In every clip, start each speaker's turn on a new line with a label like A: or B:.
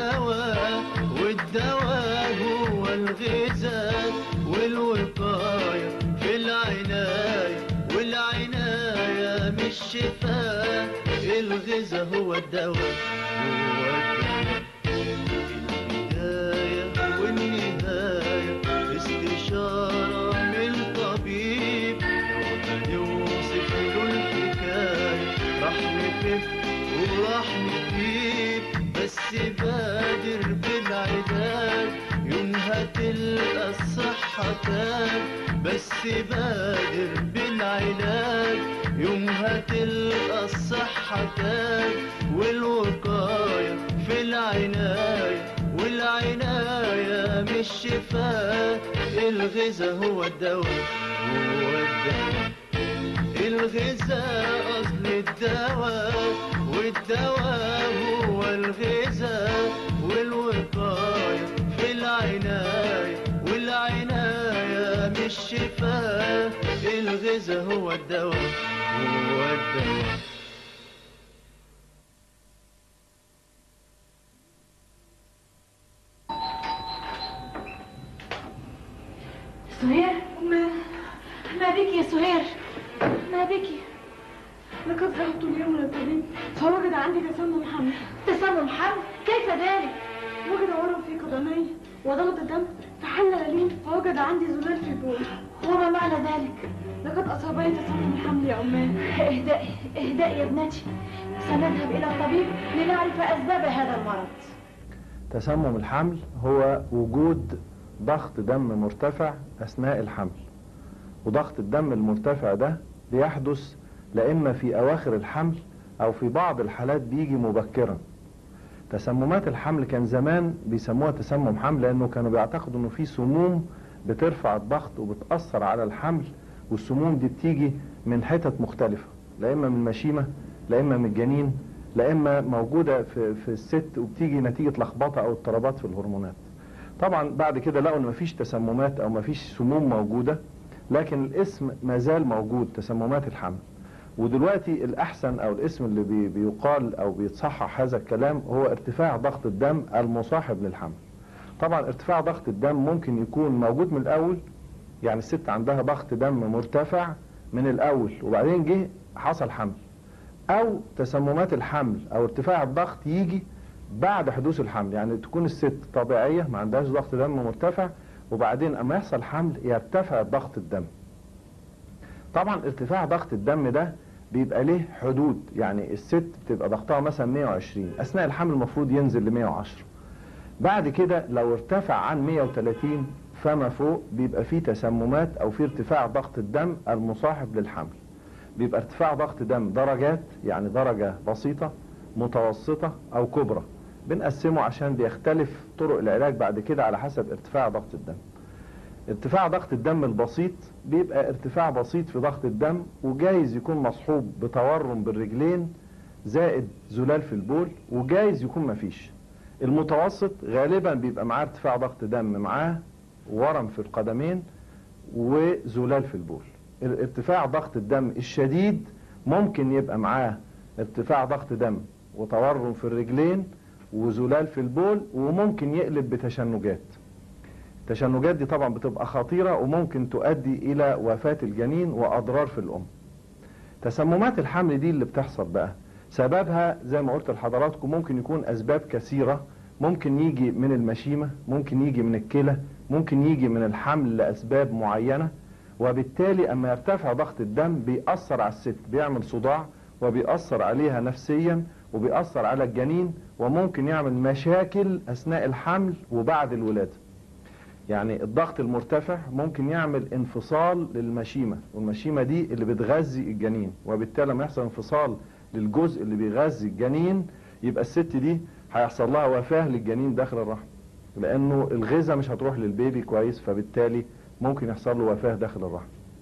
A: الدواء، والدواء هو الغذاء، والوقاية في العناية، والعناية مش شفاء. الغذاء هو الدواء، هو الدواء. البداية والنهاية استشارة من طبيب، لو هنوصف له الحكاية راح نخف وراح نجيب. بس بادر بالعلاج يوم هتلقى الصحة تاج. بس بادر بالعلاج يوم هتلقى الصحة تاج. والوقاية في العناية، والعناية مش شفاء. الغذاء هو الدواء، هو الدواء. الغذاء أصل الدواء، والدواء هو الغذاء، والوقاية في العناية، والعناية مش شفاء. الغذاء هو الدواء، هو الدواء.
B: سهير، ما بك يا سهير؟ ما بك؟
C: لقد ذهبت اليوم للطبيب فوجد عندي تسمم حمل.
B: تسمم حمل؟ كيف ذلك؟
C: وجد ورم في قدمي وضغط الدم فحلل لي فوجد عندي زلال في البول.
B: وما معنى ذلك؟
C: لقد أصابني تسمم حمل يا أماه.
B: اهدئي اهدئي يا ابنتي، سنذهب إلى الطبيب لنعرف أسباب هذا المرض.
D: تسمم الحمل هو وجود ضغط دم مرتفع أثناء الحمل، وضغط الدم المرتفع ده بيحدث لا إما في أواخر الحمل أو في بعض الحالات بيجي مبكرا. تسممات الحمل كان زمان بيسموها تسمم حمل لأنه كانوا بيعتقدوا إنه في سموم بترفع الضغط وبتأثر على الحمل، والسموم دي بتيجي من حتت مختلفة، لا إما من المشيمة، لا إما من الجنين، لا إما موجودة في الست وبتيجي نتيجة لخبطة أو اضطرابات في الهرمونات. طبعا بعد كده لقوا إن مفيش تسممات أو مفيش سموم موجودة، لكن الاسم ما زال موجود، تسممات الحمل. ودلوقتي الأحسن أو الاسم اللي بيقال أو بيتصحح هذا الكلام هو ارتفاع ضغط الدم المصاحب للحمل. طبعا ارتفاع ضغط الدم ممكن يكون موجود من الأول، يعني الست عندها ضغط دم مرتفع من الأول وبعدين جه حصل حمل، أو تسممات الحمل أو ارتفاع الضغط يجي بعد حدوث الحمل، يعني تكون الست طبيعية ما عندهاش ضغط دم مرتفع وبعدين أما يحصل حمل يرتفع ضغط الدم. طبعا ارتفاع ضغط الدم ده بيبقى له حدود، يعني الست بتبقى ضغطها مثلا 120، أثناء الحمل المفروض ينزل ل 110، بعد كده لو ارتفع عن 130 فما فوق بيبقى فيه تسممات أو فيه ارتفاع ضغط الدم المصاحب للحمل. بيبقى ارتفاع ضغط دم درجات، يعني درجة بسيطة متوسطة أو كبرى، بنقسمه عشان بيختلف طرق العلاج بعد كده على حسب ارتفاع ضغط الدم. ارتفاع ضغط الدم البسيط بيبقى ارتفاع بسيط في ضغط الدم وجايز يكون مصحوب بتورم بالرجلين زائد زلال في البول، وجايز يكون مفيش. المتوسط غالبا بيبقى معاه ارتفاع ضغط دم معاه ورم في القدمين وزلال في البول. ارتفاع ضغط الدم الشديد ممكن يبقى معاه ارتفاع ضغط دم وتورم في الرجلين وزلال في البول، وممكن يقلب بتشنجات. التشنجات دي طبعا بتبقى خطيرة وممكن تؤدي إلى وفاة الجنين وأضرار في الأم. تسممات الحمل دي اللي بتحصل بقى سببها زي ما قلت لحضراتكم ممكن يكون أسباب كثيرة، ممكن يجي من المشيمة، ممكن يجي من الكلى، ممكن يجي من الحمل لأسباب معينة. وبالتالي أما يرتفع ضغط الدم بيأثر على الست، بيعمل صداع وبيأثر عليها نفسيا وبيأثر على الجنين، وممكن يعمل مشاكل أثناء الحمل وبعد الولادة. يعني الضغط المرتفع ممكن يعمل انفصال للمشيمة، والمشيمة دي اللي بتغذي الجنين، وبالتالي لما يحصل انفصال للجزء اللي بيغذي الجنين يبقى الست دي هيحصل لها وفاة للجنين داخل الرحم، لأنه الغذاء مش هتروح للبيبي كويس، فبالتالي ممكن يحصل له وفاة داخل الرحم.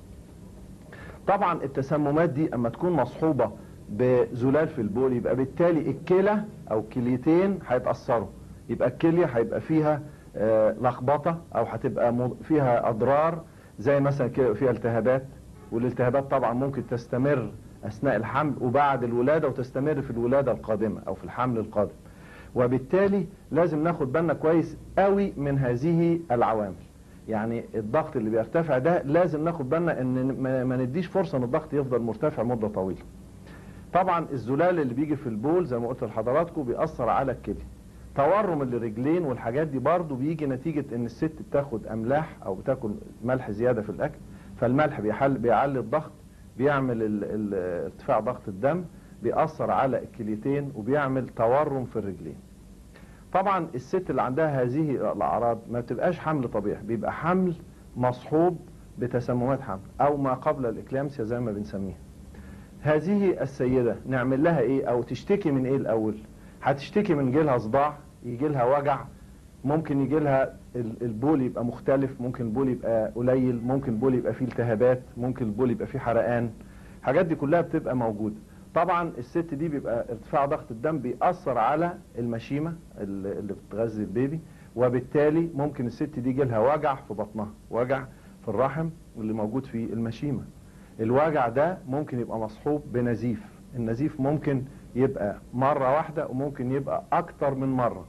D: طبعا التسممات دي اما تكون مصحوبة بزلال في البول يبقى بالتالي الكلى او كليتين هيتأثروا، يبقى الكلية هيبقى فيها لخبطة او هتبقى فيها اضرار، زي مثلا كده فيها التهابات، والالتهابات طبعا ممكن تستمر اثناء الحمل وبعد الولادة وتستمر في الولادة القادمة او في الحمل القادم. وبالتالي لازم ناخد بالنا كويس قوي من هذه العوامل. يعني الضغط اللي بيرتفع ده لازم ناخد بالنا ان ما نديش فرصة ان الضغط يفضل مرتفع مدة طويلة. طبعا الزلال اللي بيجي في البول زي ما قلت لحضراتكم بيأثر على الكلى. تورم الرجلين والحاجات دي برضو بيجي نتيجة ان الست بتاخد املاح او بتاكل ملح زيادة في الاكل، فالملح بيعلي الضغط، بيعمل ارتفاع ضغط الدم، بيأثر على الكليتين وبيعمل تورم في الرجلين. طبعا الست اللي عندها هذه الاعراض ما بتبقاش حمل طبيعي، بيبقى حمل مصحوب بتسممات حمل او ما قبل الاكلامسيا زي ما بنسميها. هذه السيدة نعمل لها ايه او تشتكي من ايه الاول؟ هتشتكي من جيلها صداع، يجي لها وجع، ممكن يجي لها البول يبقى مختلف، ممكن البول يبقى قليل، ممكن البول يبقى فيه التهابات، ممكن البول يبقى فيه حرقان. الحاجات دي كلها بتبقى موجودة. طبعا الست دي بيبقى ارتفاع ضغط الدم بيأثر على المشيمة اللي بتغذي البيبي، وبالتالي ممكن الست دي يجيلها وجع في بطنها، وجع في الرحم اللي موجود في المشيمة. الوجع ده ممكن يبقى مصحوب بنزيف. النزيف ممكن يبقى مرة واحدة وممكن يبقى أكتر من مرة.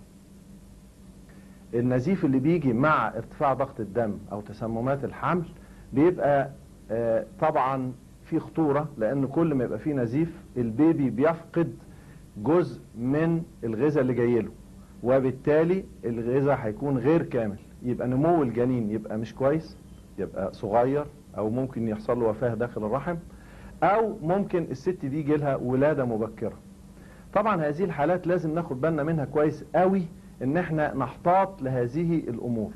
D: النزيف اللي بيجي مع ارتفاع ضغط الدم أو تسممات الحمل بيبقى طبعا في خطورة، لأن كل ما يبقى فيه نزيف البيبي بيفقد جزء من الغذاء اللي جاي له، وبالتالي الغذاء هيكون غير كامل، يبقى نمو الجنين يبقى مش كويس، يبقى صغير، أو ممكن يحصل له وفاة داخل الرحم، أو ممكن الست دي يجيلها ولادة مبكرة. طبعا هذه الحالات لازم ناخد بالنا منها كويس قوي، ان احنا نحتاط لهذه الامور.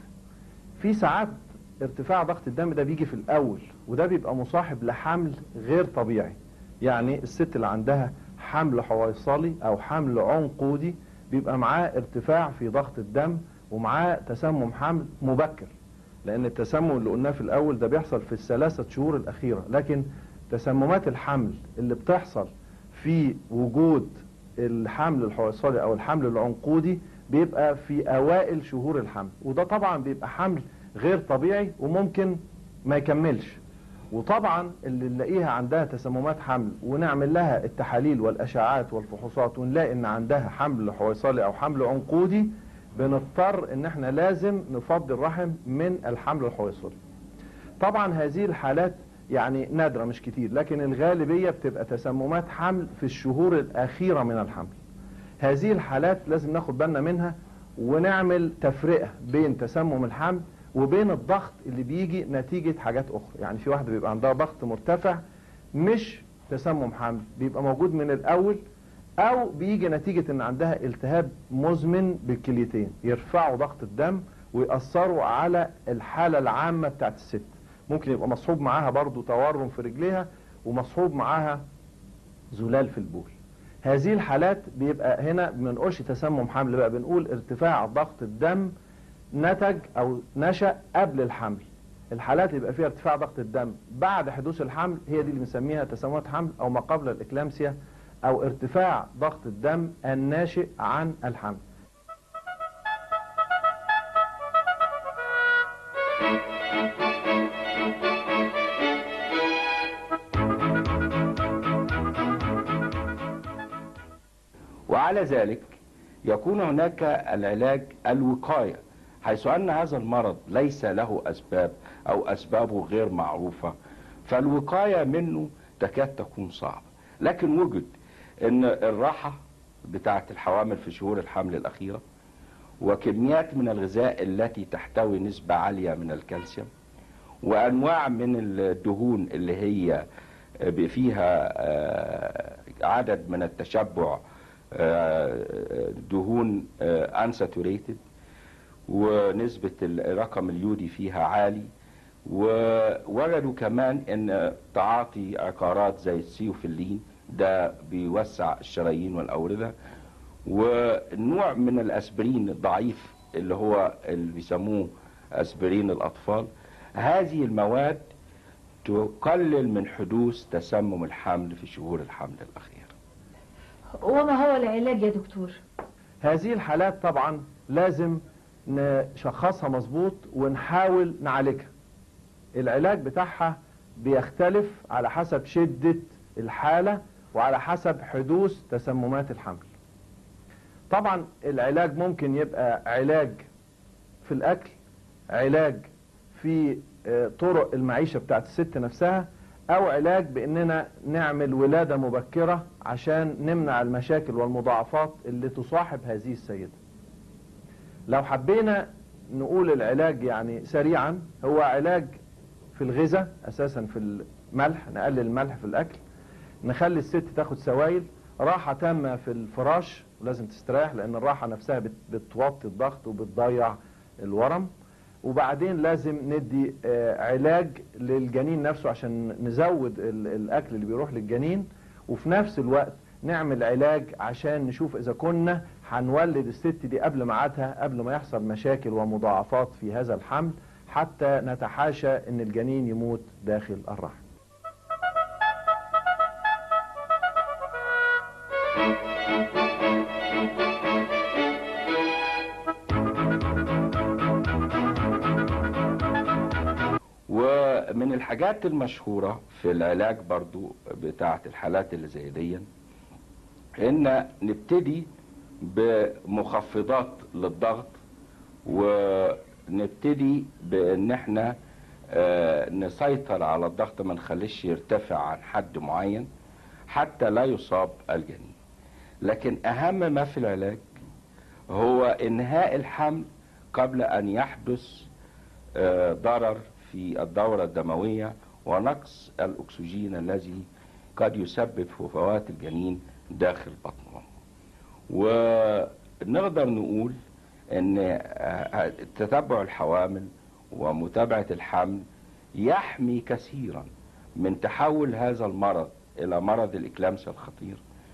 D: في ساعات ارتفاع ضغط الدم ده بيجي في الاول، وده بيبقى مصاحب لحمل غير طبيعي. يعني الست اللي عندها حمل حويصلي او حمل عنقودي بيبقى معاه ارتفاع في ضغط الدم ومعاه تسمم حمل مبكر، لان التسمم اللي قلناه في الاول ده بيحصل في ال3 شهور الاخيرة، لكن تسممات الحمل اللي بتحصل في وجود الحمل الحويصلي او الحمل العنقودي بيبقى في اوائل شهور الحمل، وده طبعا بيبقى حمل غير طبيعي وممكن ما يكملش. وطبعا اللي نلاقيها عندها تسممات حمل ونعمل لها التحاليل والاشعاعات والفحوصات ونلاقي ان عندها حمل حويصلي او حمل عنقودي، بنضطر ان احنا لازم نفضي الرحم من الحمل الحويصلي. طبعا هذه الحالات يعني نادرة مش كتير، لكن الغالبية بتبقى تسممات حمل في الشهور الأخيرة من الحمل. هذه الحالات لازم ناخد بالنا منها ونعمل تفرقة بين تسمم الحمل وبين الضغط اللي بيجي نتيجة حاجات أخرى. يعني في واحدة بيبقى عندها ضغط مرتفع مش تسمم حمل، بيبقى موجود من الأول، أو بيجي نتيجة إن عندها التهاب مزمن بالكليتين يرفعوا ضغط الدم ويأثروا على الحالة العامة بتاعت الست. ممكن يبقى مصحوب معاها برضو تورم في رجليها ومصحوب معاها زلال في البول. هذه الحالات بيبقى هنا ما بنقولش تسمم حمل بقى، بنقول ارتفاع ضغط الدم نتج او نشأ قبل الحمل. الحالات اللي يبقى فيها ارتفاع ضغط الدم بعد حدوث الحمل هي دي اللي بنسميها تسممات حمل او ما قبل الاكلامسيا او ارتفاع ضغط الدم الناشئ عن الحمل.
E: وعلى ذلك يكون هناك العلاج الوقاية، حيث أن هذا المرض ليس له أسباب أو أسبابه غير معروفة، فالوقاية منه تكاد تكون صعبة. لكن وجد أن الراحة بتاعة الحوامل في شهور الحمل الأخيرة، وكميات من الغذاء التي تحتوي نسبة عالية من الكالسيوم، وأنواع من الدهون اللي هي فيها عدد من التشبع، دهون unsaturated، ونسبة الرقم اليودي فيها عالي. ووجدوا كمان ان تعاطي عقارات زي السيوفيلين ده بيوسع الشرايين والأوردة، ونوع من الأسبرين الضعيف اللي هو اللي بيسموه أسبرين الأطفال. هذه المواد تقلل من حدوث تسمم الحمل في شهور الحمل الأخيرة.
B: وما هو العلاج يا دكتور؟
D: هذه الحالات طبعا لازم نشخصها مظبوط ونحاول نعالجها. العلاج بتاعها بيختلف على حسب شدة الحالة وعلى حسب حدوث تسممات الحمل. طبعا العلاج ممكن يبقى علاج في الأكل، علاج في طرق المعيشة بتاعت الست نفسها، أو علاج بأننا نعمل ولادة مبكرة عشان نمنع المشاكل والمضاعفات اللي تصاحب هذه السيدة. لو حبينا نقول العلاج يعني سريعا، هو علاج في الغذاء أساسا، في الملح، نقلل الملح في الأكل، نخلي الست تاخد سوائل، راحة تامة في الفراش، ولازم تستريح لأن الراحة نفسها بتوطي الضغط وبتضيع الورم. وبعدين لازم ندي علاج للجنين نفسه عشان نزود الأكل اللي بيروح للجنين، وفي نفس الوقت نعمل علاج عشان نشوف إذا كنا هنولد الست دي قبل ميعادها، قبل ما يحصل مشاكل ومضاعفات في هذا الحمل، حتى نتحاشى إن الجنين يموت داخل الرحم.
E: ومن الحاجات المشهورة في العلاج برضو بتاعة الحالات اللي زي دي ان نبتدي بمخفضات للضغط، ونبتدي بان احنا نسيطر على الضغط، ما نخليش يرتفع عن حد معين حتى لا يصاب الجنين. لكن اهم ما في العلاج هو انهاء الحمل قبل ان يحدث ضرر في الدورة الدموية ونقص الأكسجين الذي قد يسبب فوات الجنين داخل بطنه. ونقدر نقول أن تتبع الحوامل ومتابعة الحمل يحمي كثيرا من تحول هذا المرض إلى مرض الإكلامسيا الخطير.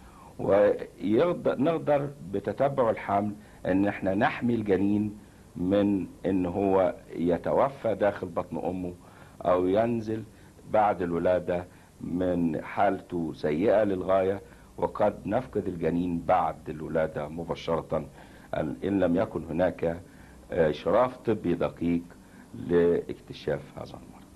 E: ونقدر بتتبع الحمل أن احنا نحمي الجنين من ان هو يتوفى داخل بطن امه او ينزل بعد الولادة من حالته سيئة للغاية، وقد نفقد الجنين بعد الولادة مباشرة ان لم يكن هناك اشراف طبي دقيق لاكتشاف هذا المرض.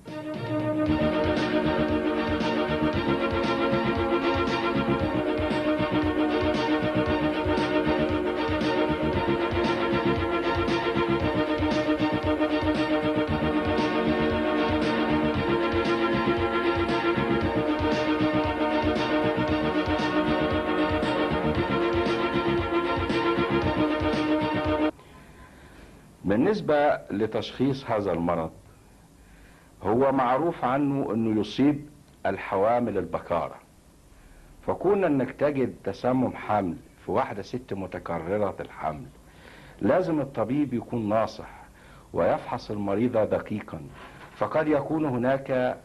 E: بالنسبة لتشخيص هذا المرض، هو معروف عنه انه يصيب الحوامل البكارة، فكون انك تجد تسمم حمل في واحدة ست متكررة الحمل، لازم الطبيب يكون ناصح ويفحص المريضة دقيقا، فقد يكون هناك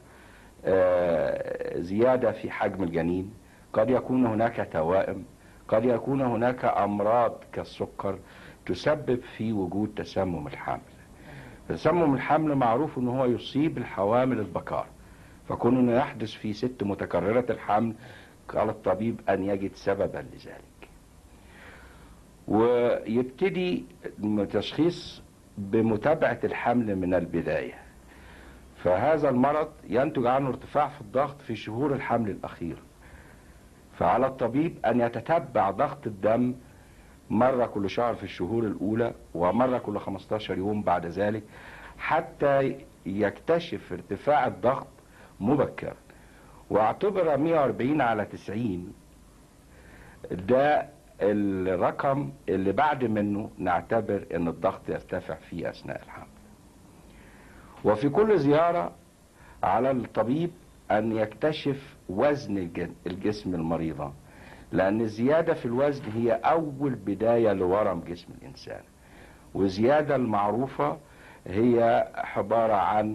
E: زيادة في حجم الجنين، قد يكون هناك توائم، قد يكون هناك أمراض كالسكر تسبب في وجود تسمم الحمل. تسمم الحمل معروف أنه هو يصيب الحوامل البكار، فكون أنه يحدث في ست متكررة الحمل قال الطبيب أن يجد سببا لذلك. ويبتدي التشخيص بمتابعة الحمل من البداية. فهذا المرض ينتج عنه ارتفاع في الضغط في شهور الحمل الأخير، فعلى الطبيب أن يتتبع ضغط الدم مرة كل شهر في الشهور الأولى، ومرة كل 15 يوم بعد ذلك، حتى يكتشف ارتفاع الضغط مبكرا. واعتبر 140/90 ده الرقم اللي بعد منه نعتبر ان الضغط يرتفع فيه اثناء الحمل. وفي كل زيارة على الطبيب ان يكتشف وزن الجسم المريضة، لان الزيادة في الوزن هي اول بداية لورم جسم الانسان. والزيادة المعروفة هي عبارة عن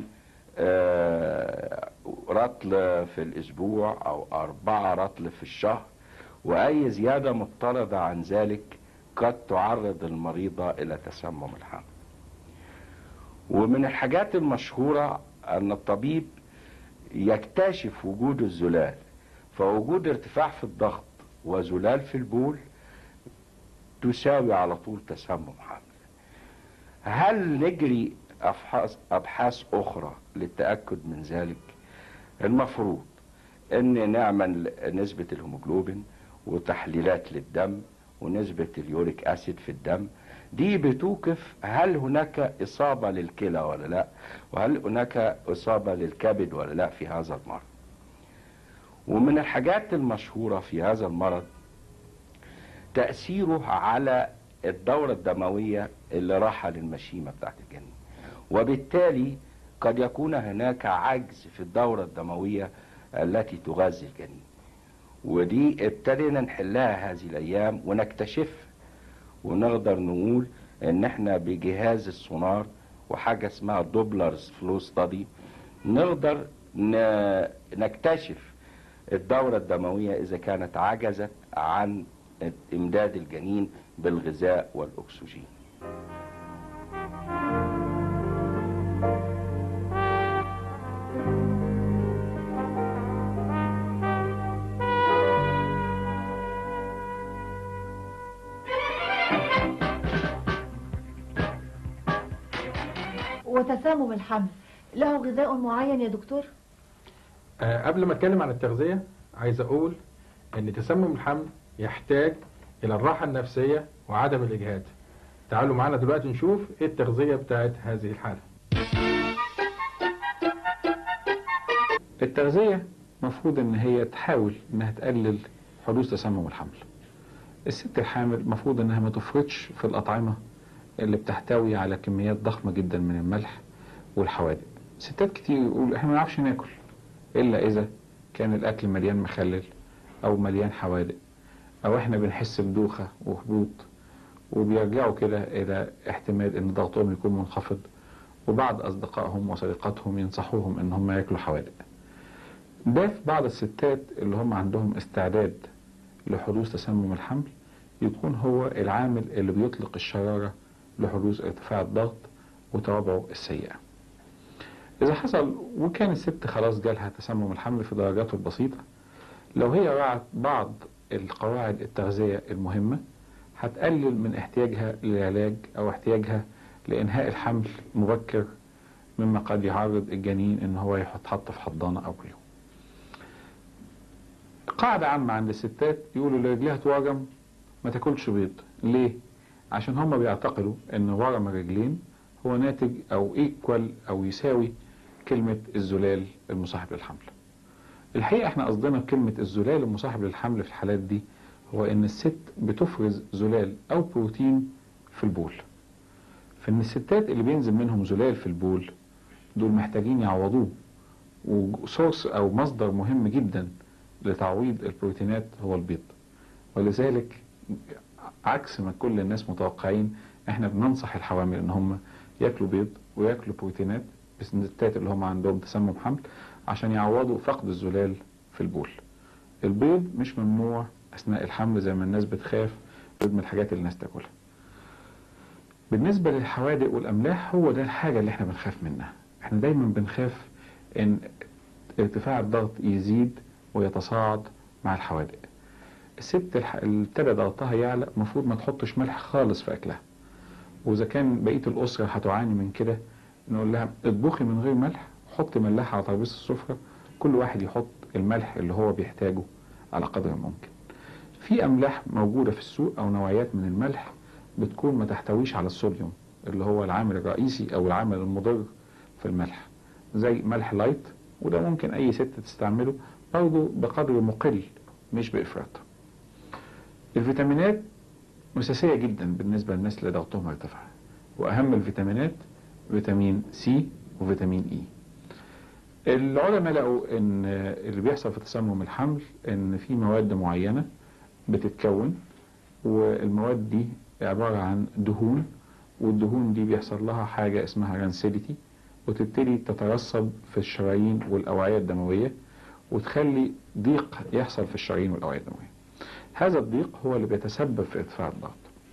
E: رطل في الاسبوع او 4 رطل في الشهر، واي زيادة مضطردة عن ذلك قد تعرض المريضة الى تسمم الحمل. ومن الحاجات المشهورة ان الطبيب يكتشف وجود الزلال، فوجود ارتفاع في الضغط وزلال في البول تساوي على طول تسمم حمل. هل نجري ابحاث اخرى للتأكد من ذلك؟ المفروض ان نعمل نسبة الهيموجلوبين وتحليلات للدم ونسبة اليوريك أسيد في الدم، دي بتوقف هل هناك إصابة للكلى ولا لا، وهل هناك إصابة للكبد ولا لا في هذا المرض. ومن الحاجات المشهورة في هذا المرض تأثيره على الدورة الدموية اللي راحة للمشيمة بتاعت الجنين، وبالتالي قد يكون هناك عجز في الدورة الدموية التي تغذي الجنين. ودي ابتدينا نحلها هذه الأيام ونكتشف، ونقدر نقول ان احنا بجهاز السونار وحاجة اسمها دوبلرز فلو ستادي نقدر نكتشف الدورة الدموية اذا كانت عجزت عن امداد الجنين بالغذاء والاكسجين.
B: وتسمم الحمل له غذاء معين يا دكتور؟
F: قبل ما اتكلم عن التغذية عايز اقول ان تسمم الحمل يحتاج الى الراحة النفسية وعدم الاجهاد. تعالوا معانا دلوقتي نشوف ايه التغذية بتاعت هذه الحالة.
G: التغذية مفروض ان هي تحاول انها تقلل حدوث تسمم الحمل. الست الحامل مفروض انها ما تفرطش في الاطعمة اللي بتحتوي على كميات ضخمة جدا من الملح والحوادق. ستات كتير يقول احنا ما نعرفش ناكل الا اذا كان الاكل مليان مخلل او مليان حوادق، او احنا بنحس بدوخة وهبوط، وبيرجعوا كده الى احتمال ان ضغطهم يكون منخفض، وبعض اصدقائهم وصديقاتهم ينصحوهم ان هم ياكلوا حوادق. ده في بعض الستات اللي هم عندهم استعداد لحدوث تسمم الحمل يكون هو العامل اللي بيطلق الشرارة لحدوث ارتفاع الضغط وتوابعه السيئة. إذا حصل وكان الست خلاص جالها تسمم الحمل في درجاته البسيطة، لو هي راعت بعض القواعد التغذية المهمة هتقلل من احتياجها للعلاج أو احتياجها لإنهاء الحمل مبكر، مما قد يعرض الجنين إن هو يتحط في حضانة أو غيره. قاعدة عامة عند الستات يقولوا اللي رجليها توجم ما تاكلش بيض. ليه؟ عشان هم بيعتقدوا ان ورم الرجلين هو ناتج او ايكوال او يساوي كلمة الزلال المصاحب للحمل. الحقيقة احنا قصدنا بكلمة الزلال المصاحب للحمل في الحالات دي هو ان الست بتفرز زلال او بروتين في البول. فان الستات اللي بينزل منهم زلال في البول دول محتاجين يعوضوه، وسورس او مصدر مهم جدا لتعويض البروتينات هو البيض. ولذلك عكس ما كل الناس متوقعين احنا بننصح الحوامل ان هم ياكلوا بيض وياكلوا بروتينات، بس الستات اللي هم عندهم تسمم حمل عشان يعوضوا فقد الزلال في البول. البيض مش ممنوع اثناء الحمل زي ما الناس بتخاف، بيض من الحاجات اللي الناس تاكلها. بالنسبة للحوادق والاملاح هو ده الحاجة اللي احنا بنخاف منها. احنا دايما بنخاف ان ارتفاع الضغط يزيد ويتصاعد مع الحوادق. الست اللي ابتدى ضغطها يعلى المفروض ما تحطش ملح خالص في اكلها، واذا كان بقيه الاسره هتعاني من كده نقول لها اطبخي من غير ملح، حطي ملاحه على ترابيزه السفره، كل واحد يحط الملح اللي هو بيحتاجه على قدر الممكن. في املاح موجوده في السوق او نوعيات من الملح بتكون ما تحتويش على الصوديوم اللي هو العامل الرئيسي او العامل المضر في الملح، زي ملح لايت، وده ممكن اي ست تستعمله برضه بقدر مقل مش بافراط. الفيتامينات أساسية جدا بالنسبة للناس اللي ضغطهم ارتفع، وأهم الفيتامينات فيتامين سي وفيتامين إي. العلماء لقوا إن اللي بيحصل في تسمم الحمل إن في مواد معينة بتتكون، والمواد دي عبارة عن دهون، والدهون دي بيحصل لها حاجة اسمها رانسيديتي، وتبتدي تترسب في الشرايين والأوعية الدموية وتخلي ضيق يحصل في الشرايين والأوعية الدموية. هذا الضيق هو اللي بيتسبب في ارتفاع الضغط.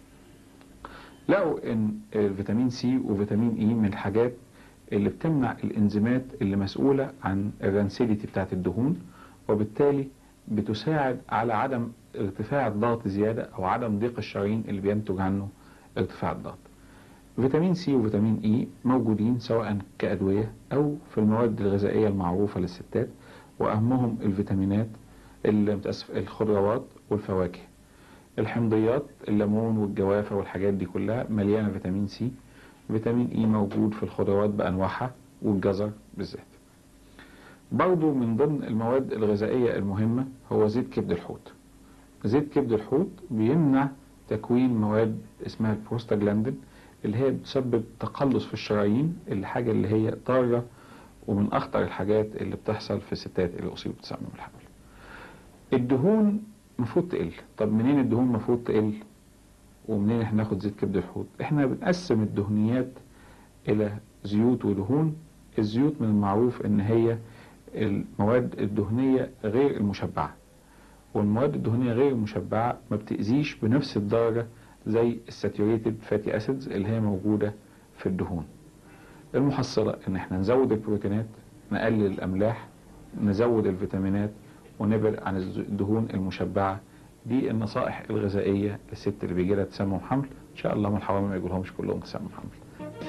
G: لقوا ان الفيتامين سي وفيتامين اي من الحاجات اللي بتمنع الانزيمات اللي مسؤولة عن الرانسيديتي بتاعت الدهون، وبالتالي بتساعد على عدم ارتفاع الضغط زيادة او عدم ضيق الشرايين اللي بينتج عنه ارتفاع الضغط. فيتامين سي وفيتامين اي موجودين سواء كأدوية او في المواد الغذائية المعروفة للستات، واهمهم الفيتامينات الخضروات والفواكه. الحمضيات، الليمون والجوافة والحاجات دي كلها مليانة فيتامين سي. فيتامين اي موجود في الخضروات بأنواعها والجزر بالذات. برضو من ضمن المواد الغذائية المهمة هو زيت كبد الحوت. زيت كبد الحوت بيمنع تكوين مواد اسمها البروستاجلاندين اللي هي بتسبب تقلص في الشرايين، الحاجة اللي هي ضارة ومن أخطر الحاجات اللي بتحصل في الستات اللي أصيبوا بتسمم الحمل. الدهون المفروض تقل. طب منين الدهون المفروض تقل ومنين احنا ناخد زيت كبد الحوت؟ احنا بنقسم الدهنيات إلى زيوت ودهون. الزيوت من المعروف ان هي المواد الدهنية غير المشبعة، والمواد الدهنية غير المشبعة ما بتأذيش بنفس الدرجة زي الساتيوريتد فاتي اسيدز اللي هي موجودة في الدهون. المحصلة ان احنا نزود البروتينات، نقلل الاملاح، نزود الفيتامينات، ونبعد عن الدهون المشبعة. دي النصائح الغذائية للست اللي بيجي لها تسمم حمل. ان شاء الله من الحوامل ما يقولهمش كلهم تسمم حمل.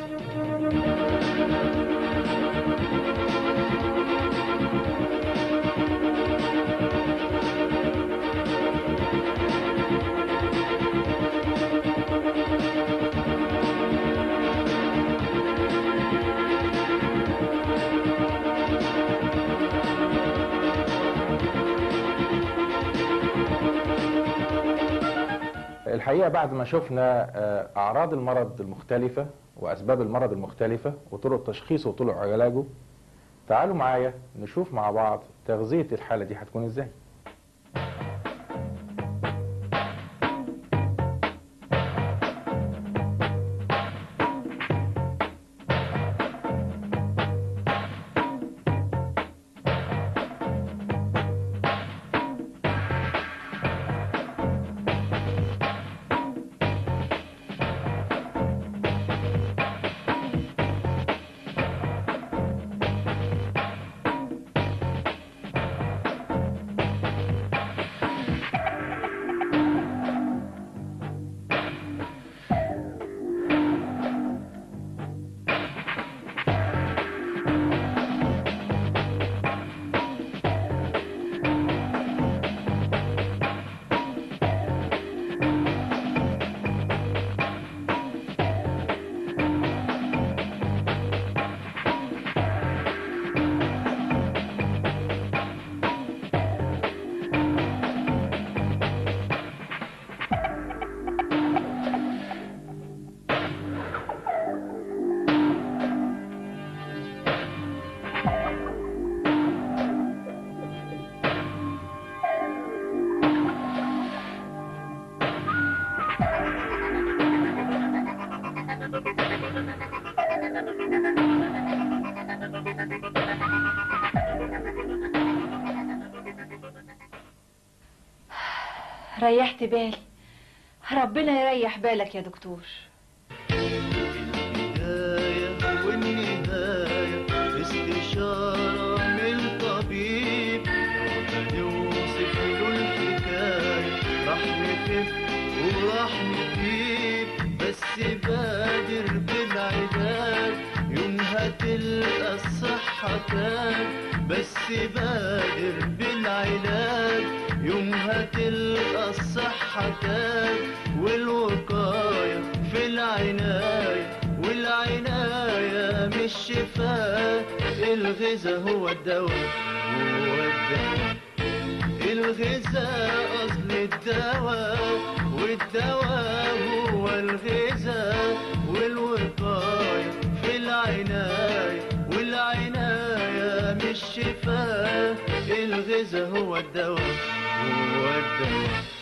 D: الحقيقة بعد ما شفنا أعراض المرض المختلفة وأسباب المرض المختلفة وطرق تشخيصه وطرق علاجه، تعالوا معايا نشوف مع بعض تغذية الحالة دي هتكون إزاي.
B: ريحت بالي. ربنا يريح بالك يا دكتور.
A: البداية والنهاية استشارة من طبيب، هنوصف له الحكاية، راح نخف وراح نجيب، بس بادر بالعلاج يومها تلقى الصحة تاج، بس بادر بالعلاج يومها تلقى الصحة تاج، والوقاية في العناية، والعناية مش شفاء، الغذاء هو الدواء، هو الدواء. الغذاء أصل الدواء، والدواء هو الغذاء، والوقاية في العناية، والعناية مش شفاء، الغذاء هو الدواء، هو الدواء.